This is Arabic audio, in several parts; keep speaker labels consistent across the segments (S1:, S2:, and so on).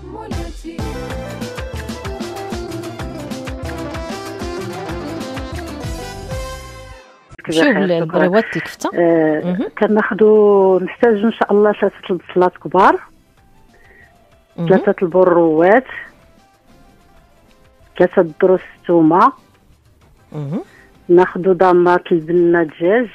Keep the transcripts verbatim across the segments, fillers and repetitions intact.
S1: شوف البريوات الكفته.
S2: آه كناخذوا نحتاجوا ان شاء الله ثلاثه البصلات كبار، ثلاثه البروات، ثلاثه دروس الثومه، ناخذوا ضمات البنه دجاج،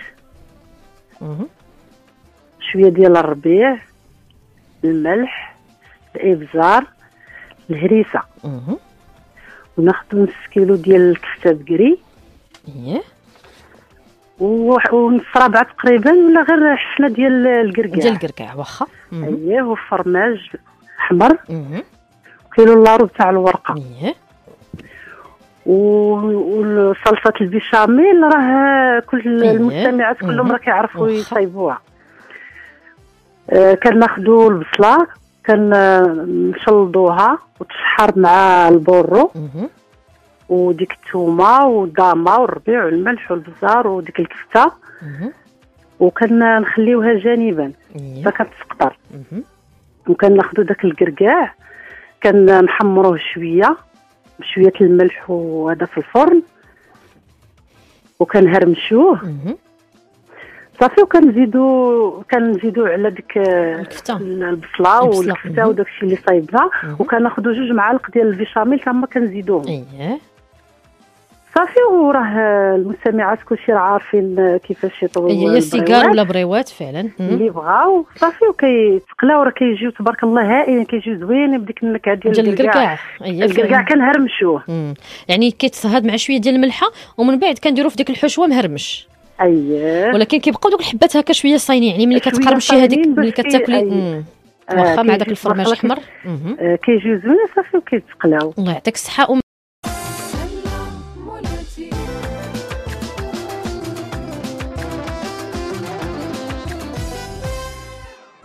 S2: شويه ديال الربيع، الملح، الابزار، الهريسه، وناخذوا نص كيلو ديال الكفته بكري،
S1: اييه،
S2: ونص ربعه تقريبا ولا غير حفنه ديال الكركاع
S1: ديال الكركاع واخا.
S2: اييه، وفرماج احمر، كيلو لاروب تاع الورقه.
S1: اييه،
S2: وصلصه البيشاميل راه كل المستمعات كلهم راه كيعرفوا يصايبوها. آه كناخذوا البصله كنشلضوها وتشحر مع البورو وديك الثومه والضامه والربيع والملح والبزار وديك الكفته، وكنخليوها جانبا حتى كتسقطر. وكناخذوا داك الكركاع كنحمروه شويه بشويه الملح وهذا في الفرن، وكنهرمشوه صافي، وكنزيدو كنزيدو على ديك
S1: الكفته
S2: البصله والكفته وداك الشيء اللي صايبنا، وكناخذوا جوج معالق ديال البيشاميل تما كنزيدوهم.
S1: اييه
S2: صافي، وراه المستمعات كلشي راه عارفين كيفاش يطيبوا.
S1: هي سيجار ولا بريوات فعلا
S2: اللي بغاو صافي، وكيتقلاو راه كيجيو تبارك الله هائلين، كيجيو زوينين بديك النكهه ديال الكركاع.
S1: اييه،
S2: الكركاع كنهرمشوه،
S1: يعني كيتصهد مع شويه ديال الملحه ومن بعد كنديروا في ديك الحشوه مهرمش.
S2: اييه،
S1: ولكن كيبقاو دوك الحبات هكا شويه صاينين، يعني ملي كتقرمشي هذيك ملي كتاكلي واخا مع داك الفرماج الاحمر
S2: كيجيو زوينين صافي وكيتقلاو.
S1: الله يعطيك الصحه.